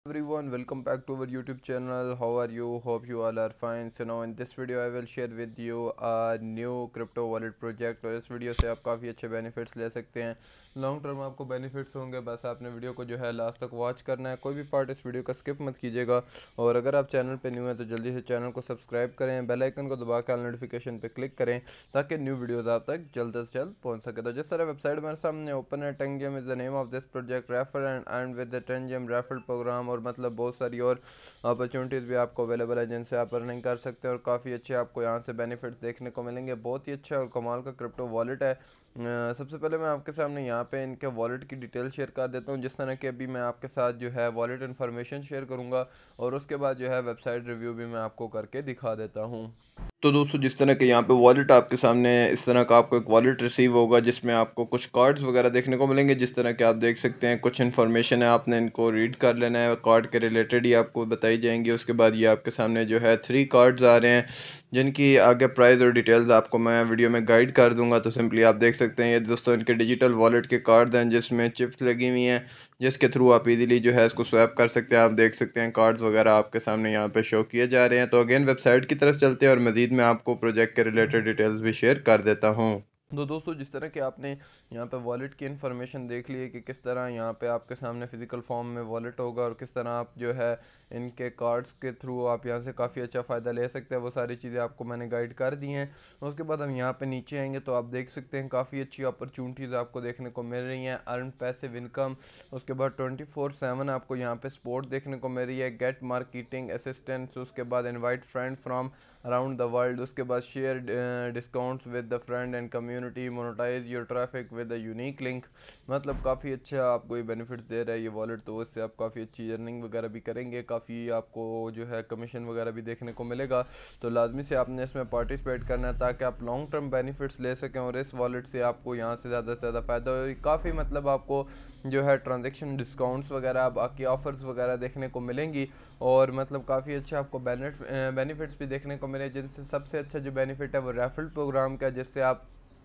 Everyone, welcome back to our YouTube channel. How are you? Hope you all are fine. So now in this video I will share with you a new crypto wallet project और इस video से आप काफ़ी अच्छे benefits ले सकते हैं। Long term आपको बेनिफिट्स होंगे, बस आपने वीडियो को जो है लास्ट तक वॉच करना है, कोई भी पार्ट इस वीडियो का स्किप मत कीजिएगा। और अगर आप चैनल पे न्यू हैं तो जल्दी से चैनल को सब्सक्राइब करें, बेल आइकन को दबा कर नोटिफिकेशन पे क्लिक करें ताकि न्यू वीडियोस आप तक जल्द से जल्द पहुंच सके। तो जिस तरह वेबसाइट मेरे सामने ओपन है, Tengem is the name of this project, refer and with the Tengem referral program, और मतलब बहुत सारी और अपॉर्चुनिटीज़ भी आपको अवेलेबल है जिनसे आप अर्निंग कर सकते हैं और काफ़ी अच्छे आपको यहाँ से बेनिफिट्स देखने को मिलेंगे। बहुत ही अच्छा और कमाल का क्रिप्टो वॉलेट है। सबसे पहले मैं आपके सामने यहाँ पे इनके वॉलेट की डिटेल शेयर कर देता हूँ, जिस तरह के अभी मैं आपके साथ जो है वॉलेट इन्फॉर्मेशन शेयर करूँगा और उसके बाद जो है वेबसाइट रिव्यू भी मैं आपको करके दिखा देता हूँ। तो दोस्तों, जिस तरह के यहाँ पे वॉलेट आपके सामने है, इस तरह का आपको एक वॉलेट रिसीव होगा जिसमें आपको कुछ कार्ड्स वगैरह देखने को मिलेंगे। जिस तरह के आप देख सकते हैं, कुछ इन्फॉर्मेशन है, आपने इनको रीड कर लेना है, कार्ड के रिलेटेड ही आपको बताई जाएंगी। उसके बाद ये आपके सामने जो है 3 कार्ड्स आ रहे हैं जिनकी आगे प्राइस और डिटेल्स आपको मैं वीडियो में गाइड कर दूंगा। तो सिंपली आप देख सकते हैं, ये दोस्तों इनके डिजिटल वॉलेट के कार्ड हैं जिसमें चिप्स लगी हुई हैं, जिसके थ्रू आप इजीली जो है इसको स्वैप कर सकते हैं। आप देख सकते हैं कार्ड्स वगैरह आपके सामने यहाँ पे शो किए जा रहे हैं। तो अगेन वेबसाइट की तरफ चलते हैं और मज़ीद मैं आपको प्रोजेक्ट के रिलेटेड डिटेल्स भी शेयर कर देता हूँ। तो दोस्तों, जिस तरह के आपने यहाँ पे वॉलेट की इन्फॉर्मेशन देख ली है कि किस तरह यहाँ पे आपके सामने फ़िज़िकल फॉर्म में वॉलेट होगा और किस तरह आप जो है इनके कार्ड्स के थ्रू आप यहाँ से काफ़ी अच्छा फ़ायदा ले सकते हैं, वो सारी चीज़ें आपको मैंने गाइड कर दी हैं। उसके बाद हम यहाँ पे नीचे आएंगे तो आप देख सकते हैं काफ़ी अच्छी अपॉर्चुनिटीज़ आपको देखने को मिल रही हैं। अर्न पैसिव इनकम, उसके बाद 24/7 आपको यहाँ पे सपोर्ट देखने को मिल रही है। गेट मार्केटिंग असिस्टेंस, उसके बाद invite friend from around the world, उसके बाद share discounts with the friend and community, monetise your traffic with the unique link. मतलब काफ़ी अच्छा आपको ये बेनिफिट दे रहा है ये वॉलेट, तो इससे आप काफ़ी अच्छी अर्निंग वगैरह भी करेंगे, काफ़ी आपको जो है कमीशन वगैरह भी देखने को मिलेगा। तो लाजमी से आपने इसमें पार्टिसिपेट करना है ताकि आप लॉन्ग टर्म बेनिफिट्स ले सकें और इस वॉलेट से आपको यहाँ से ज़्यादा फ़ायदा हो। काफ़ी मतलब आपको जो है ट्रांजेक्शन डिस्काउंट्स वगैरह, बाकी ऑफ़र्स वगैरह देखने को मिलेंगी और मतलब काफ़ी अच्छा आपको बेनिफिट्स भी देखने को मिले, जिनसे सबसे अच्छा जो बेनिफिट है वो रेफरल प्रोग्राम का, जिससे आप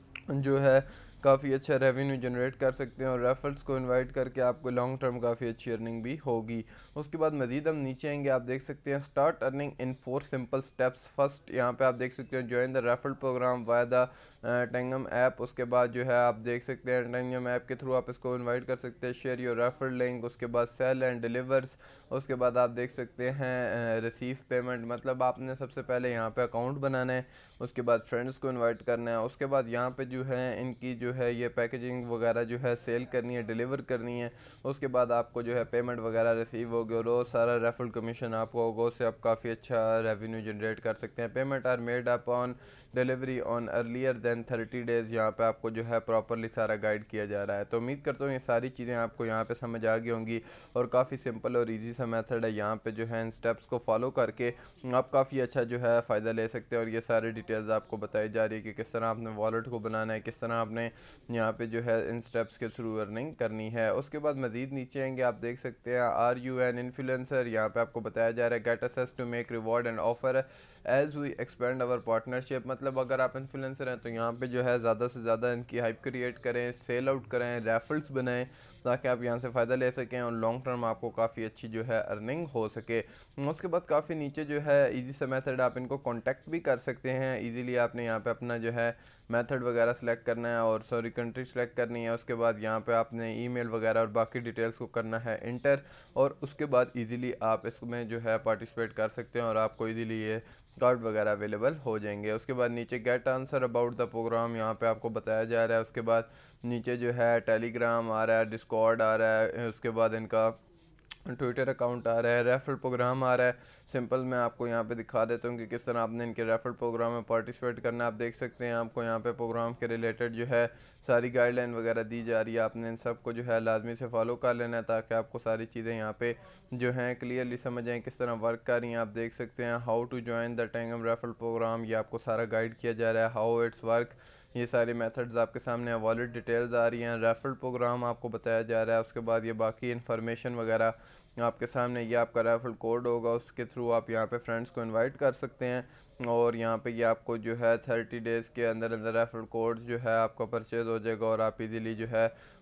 जो है काफ़ी अच्छा रेवेन्यू जनरेट कर सकते हैं और रेफर्स को इनवाइट करके आपको लॉन्ग टर्म काफ़ी अच्छी अर्निंग भी होगी। उसके बाद मज़ीद हम नीचे आएंगे, आप देख सकते हैं start earning in 4 simple steps. First यहाँ पे आप देख सकते हैं join the referral programme via the Tangem app. उसके बाद जो है आप देख सकते हैं टेंगम ऐप के थ्रू आप इसको इनवाइट कर सकते हैं। शेयर योर रेफर लिंक, उसके बाद सेल एंड डिलीवर्स, उसके बाद आप देख सकते हैं रिसीव पेमेंट, मतलब आपने सबसे पहले यहाँ पे अकाउंट बनाना है, उसके बाद फ्रेंड्स को इनवाइट करना है, उसके बाद यहाँ पे जो है इनकी जो है ये पैकेजिंग वगैरह जो है सेल करनी है, डिलीवर करनी है। उसके बाद आपको जो है पेमेंट वगैरह रिसीव होगी और वो सारा रेफरल कमीशन आपको होगा, उससे आप काफ़ी अच्छा रेवेन्यू जनरेट कर सकते हैं। Payment are made up on delivery on earlier than 30 days, यहाँ पे आपको जो है प्रॉपरली सारा गाइड किया जा रहा है। तो उम्मीद करता हूँ ये सारी चीज़ें आपको यहाँ पे समझ आ गई होंगी और काफ़ी सिंपल और इजी सा मेथड है। यहाँ पे जो है इन स्टेप्स को फॉलो करके आप काफ़ी अच्छा जो है फ़ायदा ले सकते हैं और ये सारी डिटेल्स आपको बताई जा रही है कि किस तरह आपने वॉलेट को बनाना है, किस तरह आपने यहाँ पे जो है इन स्टेप्स के थ्रू अर्निंग करनी है। उसके बाद मज़ीद नीचे आएंगे, आप देख सकते हैं आर यू एन इन्फ्लुएंसर, यहाँ पे आपको बताया जा रहा है get access to make reward and offer as we expand our partnership. मतलब अगर आप इन्फ्लुएंसर हैं तो यहाँ पे जो है ज़्यादा से ज़्यादा इनकी हाइप क्रिएट करें, सेल आउट करें, रेफरल्स बनाएं ताकि आप यहाँ से फ़ायदा ले सकें और लॉन्ग टर्म आपको काफ़ी अच्छी जो है अर्निंग हो सके। उसके बाद काफ़ी नीचे जो है इजी सा मेथड, आप इनको कांटेक्ट भी कर सकते हैं इजीली। आपने यहाँ पे अपना जो है मेथड वगैरह सेलेक्ट करना है और सॉरी कंट्री सेलेक्ट करनी है। उसके बाद यहाँ पे आपने ईमेल वगैरह और बाकी डिटेल्स को करना है इंटर और उसके बाद इजीली आप इसमें जो है पार्टिसिपेट कर सकते हैं और आपको इजीली ये कार्ड वगैरह अवेलेबल हो जाएंगे। उसके बाद नीचे get answer about the programme यहाँ पे आपको बताया जा रहा है। उसके बाद नीचे जो है टेलीग्राम आ रहा है, डिस्कॉर्ड आ रहा है, उसके बाद इनका ट्विटर अकाउंट आ रहा है, रेफरल प्रोग्राम आ रहा है। सिंपल मैं आपको यहाँ पे दिखा देता हूँ कि किस तरह आपने इनके रेफरल प्रोग्राम में पार्टिसिपेट करना है। आप देख सकते हैं आपको यहाँ पे प्रोग्राम के रिलेटेड जो है सारी गाइडलाइन वगैरह दी जा रही है, आपने इन सब को जो है लाजमी से फॉलो कर लेना है ताकि आपको सारी चीज़ें यहाँ पे जो हैं क्लियरली समझ आएँ किस तरह वर्क कर रही हैं। आप देख सकते हैं how to join the Tangem referral programme, ये आपको सारा गाइड किया जा रहा है, हाउ इट्स वर्क, ये सारे मेथड्स आपके सामने हैं। वॉलेट डिटेल्स आ रही हैं, रेफरल प्रोग्राम आपको बताया जा रहा है। उसके बाद ये बाकी इन्फॉर्मेशन वगैरह आपके सामने, ये आपका रेफरल कोड होगा, उसके थ्रू आप यहाँ पे फ्रेंड्स को इनवाइट कर सकते हैं और यहाँ पे ये आपको जो है 30 डेज़ के अंदर अंदर रेफरल कोड जो है आपका परचेज़ हो जाएगा और आप इजीली जो है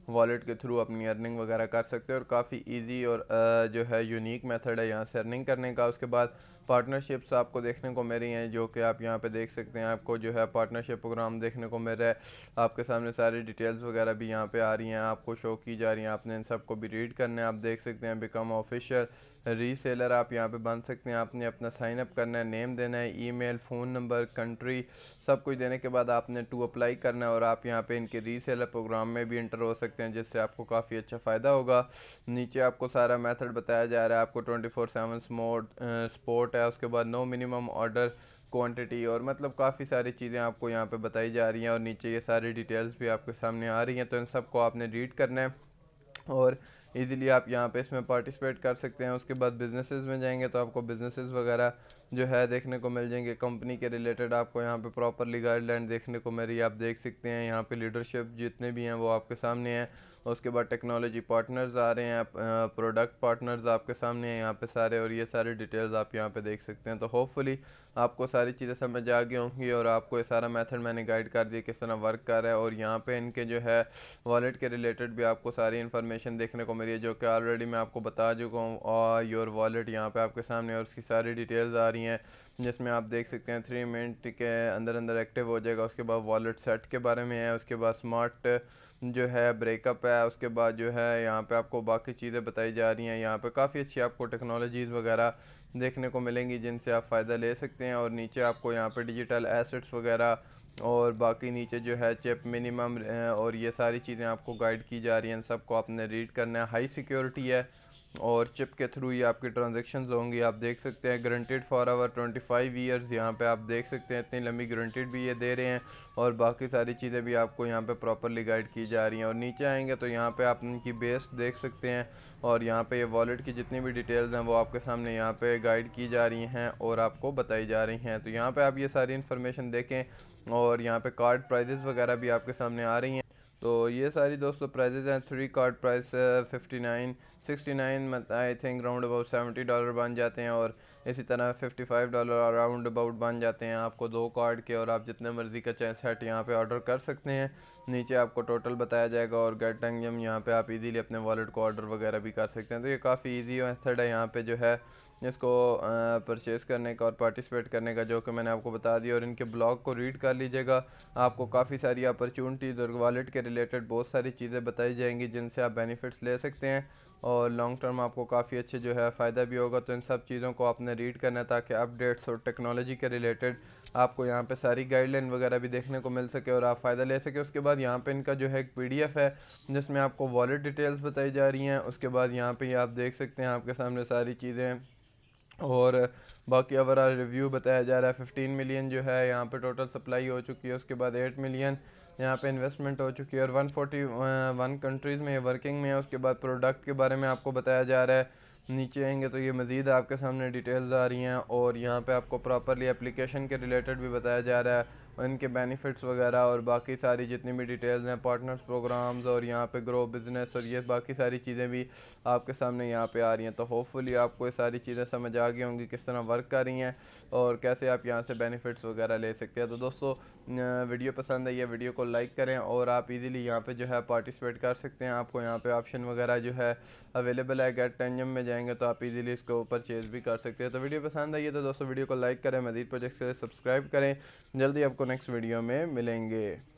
वॉलेट के थ्रू अपनी अर्निंग वगैरह कर सकते हैं। और काफ़ी इजी और जो है यूनिक मेथड है यहाँ से अर्निंग करने का। उसके बाद पार्टनरशिप्स आपको देखने को मिल रही हैं, जो कि आप यहाँ पे देख सकते हैं। आपको जो है पार्टनरशिप प्रोग्राम देखने को मिल रहा है, आपके सामने सारी डिटेल्स वगैरह भी यहाँ पे आ रही हैं, आपको शो की जा रही हैं। आपने इन सबको भी रीड करना है। आप देख सकते हैं बिकम ऑफिशियल रीसेलर आप यहाँ पे बन सकते हैं। आपने अपना साइन अप करना है, नेम देना है, ईमेल, फ़ोन नंबर, कंट्री, सब कुछ देने के बाद आपने टू अप्लाई करना है और आप यहाँ पे इनके रीसेलर प्रोग्राम में भी इंटर हो सकते हैं, जिससे आपको काफ़ी अच्छा फ़ायदा होगा। नीचे आपको सारा मेथड बताया जा रहा है। आपको 24/7 सपोर्ट है। उसके बाद नो मिनिमम ऑर्डर क्वांटिटी, और मतलब काफ़ी सारी चीज़ें आपको यहाँ पे बताई जा रही हैं। और नीचे ये सारी डिटेल्स भी आपके सामने आ रही हैं, तो इन सबको आपने रीड करना है और इजीली आप यहाँ पे इसमें पार्टिसिपेट कर सकते हैं। उसके बाद बिजनेसेस में जाएंगे तो आपको बिजनेसेस वगैरह जो है देखने को मिल जाएंगे। कंपनी के रिलेटेड आपको यहाँ पे प्रॉपरली गाइडलाइन देखने को मिल रही है, आप देख सकते हैं। यहाँ पे लीडरशिप जितने भी हैं वो आपके सामने हैं। उसके बाद टेक्नोलॉजी पार्टनर्स आ रहे हैं, प्रोडक्ट पार्टनर्स आपके सामने हैं यहाँ पे सारे, और ये सारे डिटेल्स आप यहाँ पे देख सकते हैं। तो होपफुली आपको सारी चीज़ें समझ आ गई होंगी और आपको ये सारा मेथड मैंने गाइड कर दिया किस तरह वर्क कर रहा है। और यहाँ पे इनके जो है वॉलेट के रिलेटेड भी आपको सारी इन्फॉर्मेशन देखने को मिली है, जो कि ऑलरेडी मैं आपको बता चुका हूँ। और योर वॉलेट यहाँ पे आपके सामने और उसकी सारी डिटेल्स आ रही हैं, जिसमें आप देख सकते हैं 3 मिनट के अंदर अंदर एक्टिव हो जाएगा। उसके बाद वॉलेट सेट के बारे में है, उसके बाद स्मार्ट जो है ब्रेकअप है, उसके बाद जो है यहाँ पे आपको बाकी चीज़ें बताई जा रही हैं। यहाँ पे काफ़ी अच्छी आपको टेक्नोलॉजीज़ वगैरह देखने को मिलेंगी, जिनसे आप फ़ायदा ले सकते हैं। और नीचे आपको यहाँ पे डिजिटल एसेट्स वगैरह और बाकी नीचे जो है चिप मिनिमम और ये सारी चीज़ें आपको गाइड की जा रही हैं। सबको आपने रीड करना है। हाई सिक्योरिटी है और चिप के थ्रू ही आपकी ट्रांजेक्शन्स होंगी। आप देख सकते हैं गारंटेड फॉर आवर 25 ईयर्स, यहाँ पे आप देख सकते हैं इतनी लंबी गारंटेड भी ये दे रहे हैं। और बाकी सारी चीज़ें भी आपको यहाँ पे प्रॉपरली गाइड की जा रही हैं। और नीचे आएंगे तो यहाँ पे आप इनकी बेस देख सकते हैं, और यहाँ पे ये वॉलेट की जितनी भी डिटेल्स हैं वो आपके सामने यहाँ पे गाइड की जा रही हैं और आपको बताई जा रही हैं। तो यहाँ पे आप ये सारी इन्फॉर्मेशन देखें, और यहाँ पे कार्ड प्राइजेस वगैरह भी आपके सामने आ रही हैं। तो ये सारी दोस्तों प्राइजेज हैं। 3 कार्ड प्राइस 59 69 मत आई थिंक राउंड अबाउट $70 बन जाते हैं, और इसी तरह $55 राउंड अबाउट बन जाते हैं आपको 2 कार्ड के। और आप जितने मर्ज़ी का चाहे सेट यहाँ पे ऑर्डर कर सकते हैं। नीचे आपको टोटल बताया जाएगा, और गेट टेंगम यहाँ पे आप इजीली अपने वॉलेट को ऑर्डर वगैरह भी कर सकते हैं। तो ये काफ़ी इजी मेथड है यहाँ पे जो है इसको परचेज़ करने का और पार्टिसिपेट करने का, जो कि मैंने आपको बता दिया। और इनके ब्लॉग को रीड कर लीजिएगा, आपको काफ़ी सारी अपॉर्चुनिटीज़ और वॉलेट के रिलेटेड बहुत सारी चीज़ें बताई जाएंगी, जिनसे आप बेनिफिट्स ले सकते हैं और लॉन्ग टर्म आपको काफ़ी अच्छे जो है फ़ायदा भी होगा। तो इन सब चीज़ों को आपने रीड करना है, ताकि अपडेट्स और टेक्नोलॉजी के रिलेटेड आपको यहाँ पे सारी गाइडलाइन वगैरह भी देखने को मिल सके और आप फ़ायदा ले सके। उसके बाद यहाँ पे इनका जो है एक PDF है, जिसमें आपको वॉलेट डिटेल्स बताई जा रही हैं। उसके बाद यहाँ पे आप देख सकते हैं आपके सामने सारी चीज़ें, और बाकी ओवरऑल रिव्यू बताया जा रहा है। 15 मिलियन जो है यहाँ पे टोटल सप्लाई हो चुकी है। उसके बाद 8 मिलियन यहाँ पे इन्वेस्टमेंट हो चुकी है, और 141 कंट्रीज़ में वर्किंग में है। उसके बाद प्रोडक्ट के बारे में आपको बताया जा रहा है। नीचे आएंगे तो ये मज़ीद आपके सामने डिटेल्स आ रही हैं, और यहाँ पे आपको प्रॉपरली एप्लीकेशन के रिलेटेड भी बताया जा रहा है, इनके बेनिफिट्स वगैरह और बाकी सारी जितनी भी डिटेल्स हैं, पार्टनर्स प्रोग्राम्स, और यहाँ पे ग्रो बिजनेस, और ये बाकी सारी चीज़ें भी आपके सामने यहाँ पे आ रही हैं। तो होपफुली आपको ये सारी चीज़ें समझ आ गई होंगी किस तरह वर्क कर रही हैं और कैसे आप यहाँ से बेनिफिट्स वगैरह ले सकते हैं। तो दोस्तों वीडियो पसंद है, ये वीडियो को लाइक करें, और आप इजीली यहाँ पे जो है पार्टिसिपेट कर सकते हैं। आपको यहाँ पे ऑप्शन वगैरह जो है अवेलेबल है। गेट टेंजम में जाएंगे तो आप इजीली इसको परचेज़ भी कर सकते हैं। तो वीडियो पसंद आई है तो दोस्तों वीडियो को लाइक करें, मज़ीद प्रोजेक्ट्स के लिए सब्सक्राइब करें। जल्दी आपको नेक्स्ट वीडियो में मिलेंगे।